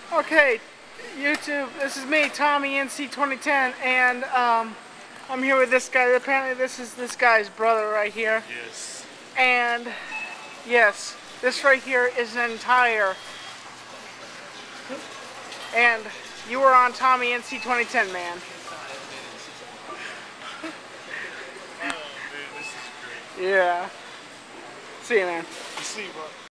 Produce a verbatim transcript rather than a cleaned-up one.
Okay, YouTube, this is me, Tommy N C twenty ten, and um, I'm here with this guy. Apparently this is this guy's brother right here. Yes. And, yes, this right here is an entire, and you were on Tommy N C twenty ten, man. Oh, man, this is great. Yeah. See you, man. See you, bro.